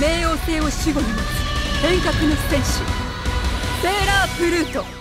冥王星を守護に持つ変革の戦士セーラープルート。